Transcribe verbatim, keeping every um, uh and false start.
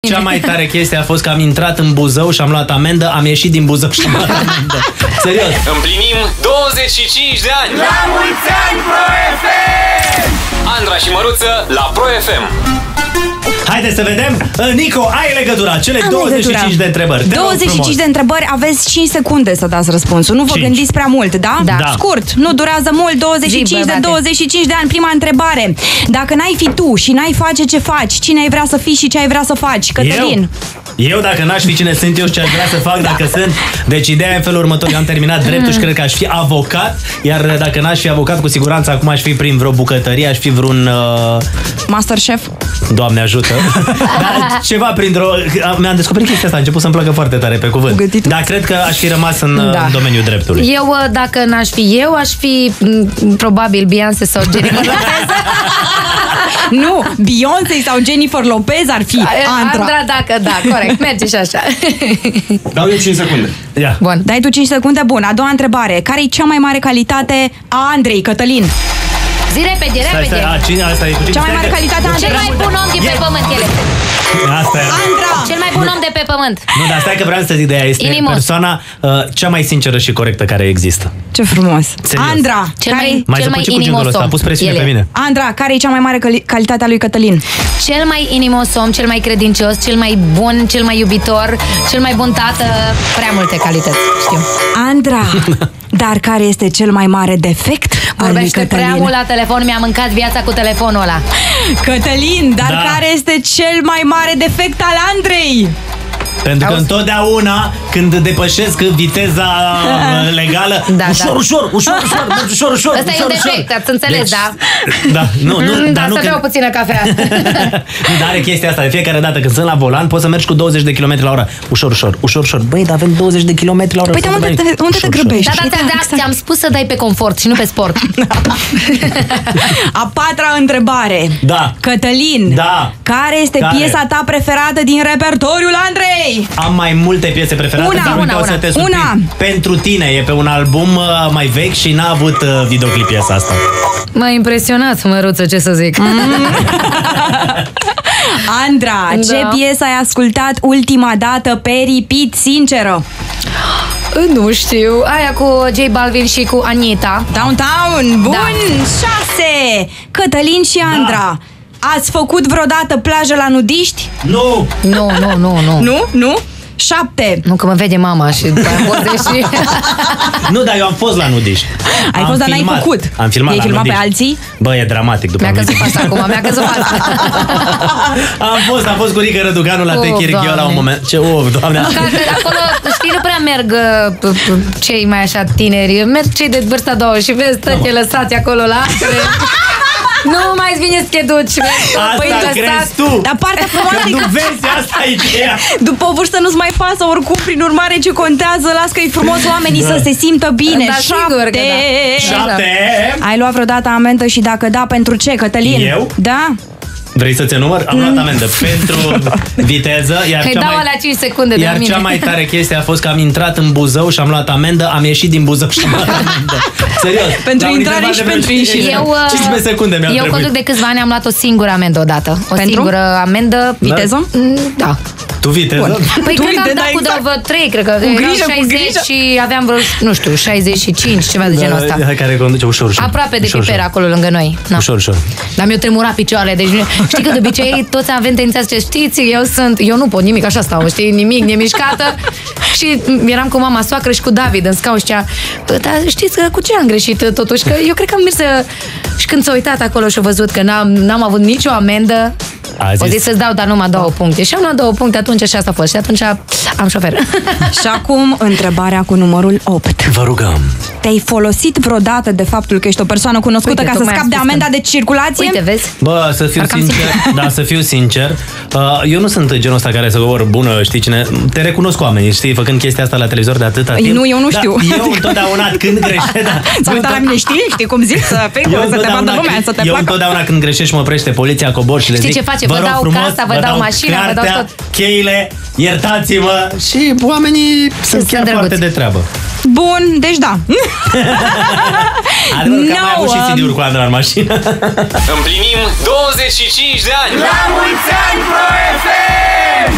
Cea mai tare chestie a fost că am intrat în Buzău și am luat amendă, am ieșit din Buzău și am luat amendă. Serios. Împlinim douăzeci și cinci de ani. La mulți ani, Pro F M! Andra și Măruță la Pro F M. Haideți să vedem. Nico, ai legătura. Cele am douăzeci și cinci legătura. De întrebări. douăzeci și cinci de întrebări. Aveți cinci secunde să dați răspunsul. Nu vă cinci. Gândiți prea mult, da? Da. Da. Scurt. Nu durează mult. douăzeci și cinci de douăzeci și cinci de ani. Prima întrebare. Dacă n-ai fi tu și n-ai face ce faci, cine ai vrea să fii și ce ai vrea să faci? Cătălin. Eu? Eu dacă n-aș fi cine sunt eu și ce aș vrea să fac dacă sunt. Deci ideea e în felul următor. Eu am terminat dreptul și cred că aș fi avocat. Iar dacă n-aș fi avocat, cu siguranță acum aș fi prin vreo bucătărie. Aș fi vreun... Uh... Masterchef? Doamne ajută. Dar ceva printr-o... Mi-am descoperit chestia asta. A început să-mi placă foarte tare pe cuvânt. Gătitul? Dar cred că aș fi rămas în, da. în domeniul dreptului. Eu, dacă n-aș fi eu, aș fi probabil Beyoncé sau Jennifer Lopez. Nu, Beyoncé sau Jennifer Lopez ar fi Andra. Andra, dacă da, corect, merge și așa. Dau eu cinci secunde. Ia. Bun. Dai tu cinci secunde, bun. A doua întrebare. Care e cea mai mare calitate a Andrei, Cătălin? Zi repede, repede. Stai, stai, a, cine, asta e cu cea mai mare calitate a Andrei. Cel mai bun om de pe pământ, ele. Asta e. Andra! Cel mai bun om de pe pământ. Nu, dar stai că vreau să zic de ea. Este Inimos. persoana uh, cea mai sinceră și corectă care există. Ce frumos. Serios. Andra, Cel care mai, mai cel mai inimos om. A pus presiune ele. pe mine. Andra, care e cea mai mare cali calitate a lui Cătălin? Cel mai inimos om, cel mai credincios, cel mai bun, cel mai iubitor, cel mai bun tată. Prea multe calități, știu. Andra, dar care este cel mai mare defect al lui Vorbește Cătălin? prea mult la telefon, mi-a mâncat viața cu telefonul ăla. Cătălin, dar Da. care este cel mai mare defect al Andrei? Pentru că întotdeauna când depășesc viteza legală, Da, ușor, da. ușor, ușor, ușor, mergi ușor, ușor, Ăsta e ușor, un defect, ușor. ați înțeles, Deci, da? Da, nu, nu, Mm, dar da, nu să când... beau puțină cafea. Nu, dar are chestia asta, de fiecare dată când sunt la volan, poți să mergi cu douăzeci de kilometri la oră. Ușor, ușor, ușor, ușor. Băi, dar avem douăzeci de kilometri la oră. Păi, dar unde, te, unde ușor, te ușor. grăbești? Da, da, da, da, ți-am spus să dai pe confort și nu pe sport. A patra întrebare. Da. Cătălin, Da. care este Care? piesa ta preferată din repertoriul Andrei? Am mai multe piese preferate, Una, dar una, uite, o să una. te surprind. Una. Pentru tine, e pe un album uh, mai vechi și n-a avut uh, videoclip piesa asta. M-a impresionat, Măruță, ce să zic. Andra, Da. ce piesă ai ascultat ultima dată pe repeat, sinceră? Nu știu, aia cu J Balvin și cu Anita. Downtown, bun, Da. șase. Cătălin și Andra, ați făcut vreodată plajă la nudiști? Nu! Nu, nu, nu, nu. Nu? Nu? Șapte. Nu, că mă vede mama și după aia poze și... Nu, dar eu am fost la nudiști. Ai Am fost, dar n-ai filmat. făcut. Am filmat I-ai la filmat pe nudiști. alții? Bă, e dramatic după Mi-a căzut nudiști. fața acum, mi-a căzut fața. Am fost, am fost cu Rică Răducanu la Oh, Te Chiric eu la un Doamne. moment. Ce, oh, Doamne. Că acolo, știi, nu prea merg uh, p- p- cei mai așa tineri, merg cei de vârsta două și vezi toate lăsați acolo la acre. Nu mai vine să te duci. Asta Păi, crezi lăsați. tu. Dar partea frumoasă Că e nu că vezi, asta e ideea. după o vârstă nu-ți mai pasă oricum, prin urmare ce contează, las că e frumos oamenii Da. să se simtă bine. Da, sigur că Șapte. da. Șapte. Ai luat vreodată amendă și dacă da, pentru ce, Cătălin? Eu? Da. Vrei să-ți enumăr? Am luat amendă pentru viteză, iar Îi cea dau mai... alea cinci secunde de Iar mine. cea mai tare chestie a fost că am intrat în Buzău și am luat amendă, am ieșit din Buzău și am luat amendă. Serios. Pentru La un intrare interval și de vreo pentru ieșire. Eu, uh, cincisprezece secunde mi-au eu trebuit. conduc de câțiva ani, am luat o singură amendă odată. O Pentru? singură amendă. Viteză? Mm, Da. Tu viteză? Păi Tu cred că uite, am dat da, cu exact. vreo trei, cred că Cu erau grijă, cu șaizeci grijă. și aveam vreo, nu știu, șaizeci și cinci, ceva de genul ăsta. Da, care conduce ușor, ușor. Aproape de Ușor, piper ușor. acolo lângă noi. Na. Ușor, ușor. Dar mi-au tremurat picioarele. Deci știi că de obicei toți avem tendința să știți, eu sunt, eu nu pot nimic, așa stau, știi, nimic, nemișcată. Și eram cu mama soacră și cu David în scaun și zicea, "Bă, dar știți că cu ce am greșit totuși? Că eu cred că am mers să... Și când s-a uitat acolo și a văzut că n-am, n-am avut nicio amendă, A o zis, zis să-ți dau, dar numai două puncte. Și am luat două puncte atunci și asta a fost. Și atunci am șofer. Și acum întrebarea cu numărul opt. vă rugăm. Te-ai folosit vreodată de faptul că ești o persoană cunoscută Uite, ca să tocmai scapi am de spus amenda că- de circulație? Uite, vezi? Bă, să fiu Parcă am sincer, da, să fiu sincer, uh, eu nu sunt genul ăsta care să vor bună, știi cine, te recunosc cu oamenii, știi, făcând chestia asta la televizor de atâta timp. Nu, eu nu da, știu. Eu întotdeauna când greșesc, da, Să uită la mine, știi? Știi cum zic? Să fii, eu să te vadă lumea, când- să te eu placă. întotdeauna când greșești mă oprește poliția, cobor și le Știi zic, ce face? vă Vă rog dau frumos, casa, vă dau mașina, vă dau cartea, tot. cheile, iertați-mă și oamenii sunt chiar drăguți. foarte de treabă. Bun, deci da. Adevărul că am mai avut și Nouă. C D-uri cu Andra în mașină. Împlinim douăzeci și cinci de ani. La mulți ani, Pro F M!